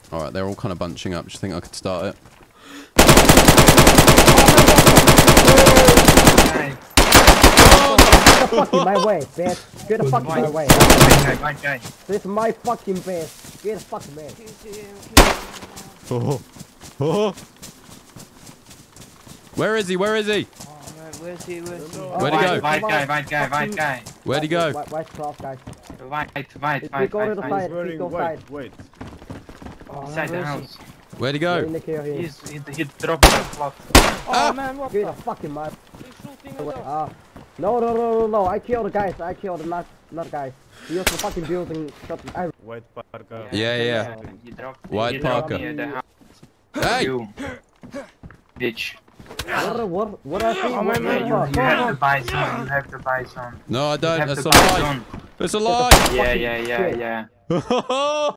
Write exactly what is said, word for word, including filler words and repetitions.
Alright, they're all kind of bunching up. Do you think I could start it? Get the fuck in my way, bitch. Get the fuck in my way. White guy. This is my fucking base. Get the fuck man. Oh. Oh. Where is he? Where is he? Oh man, where's he? Where's he? Where'd he go? White guy, white guy, white guy. Where'd he go? White, white cloth, guys. White, white, If white, we go to white, the white. side, He's please go wearing side. white. Wait. Oh, Inside man, the where's house. Where'd he In go? the here, here. He's, he, he dropped the clock. he? Oh man, what Get the? the fucking man. He's shooting us up. Ah. No, no, no, no, no. I killed the guys. I killed the not, not guys. He was the fucking building. Shot the iron. White parka. Yeah, yeah. He dropped, White he dropped Parker. me at the house. Hey! You. Bitch. What, what, what I see? Oh, What man, the You, fuck? you have to buy some. You have to buy some. No, I You don't. have That's to a buy lie. some. That's a lie. Yeah, yeah, yeah, yeah.